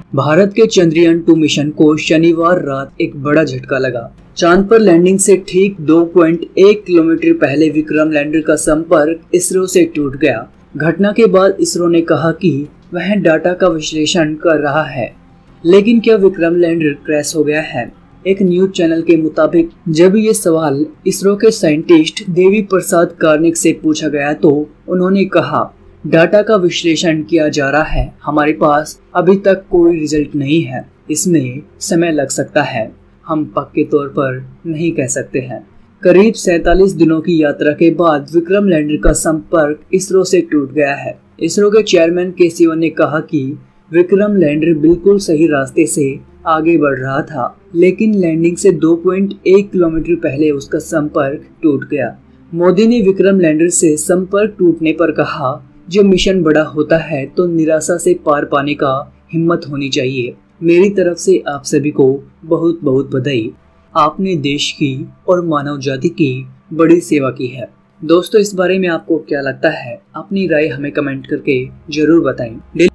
भारत के चंद्रयान 2 मिशन को शनिवार रात एक बड़ा झटका लगा। चांद पर लैंडिंग से ठीक 2.1 किलोमीटर पहले विक्रम लैंडर का संपर्क इसरो से टूट गया। घटना के बाद इसरो ने कहा कि वह डाटा का विश्लेषण कर रहा है, लेकिन क्या विक्रम लैंडर क्रैश हो गया है? एक न्यूज चैनल के मुताबिक जब ये सवाल इसरो के साइंटिस्ट देवी प्रसाद कार्निक से पूछा गया तो उन्होंने कहा, डाटा का विश्लेषण किया जा रहा है, हमारे पास अभी तक कोई रिजल्ट नहीं है, इसमें समय लग सकता है, हम पक्के तौर पर नहीं कह सकते हैं। करीब 47 दिनों की यात्रा के बाद विक्रम लैंडर का संपर्क इसरो से टूट गया है। इसरो के चेयरमैन के सिवन ने कहा कि विक्रम लैंडर बिल्कुल सही रास्ते से आगे बढ़ रहा था, लेकिन लैंडिंग से 2.1 किलोमीटर पहले उसका संपर्क टूट गया। मोदी ने विक्रम लैंडर से संपर्क टूटने पर कहा, जब मिशन बड़ा होता है तो निराशा से पार पाने का हिम्मत होनी चाहिए। मेरी तरफ से आप सभी को बहुत बहुत बधाई। आपने देश की और मानव जाति की बड़ी सेवा की है। दोस्तों, इस बारे में आपको क्या लगता है? अपनी राय हमें कमेंट करके जरूर बताएं।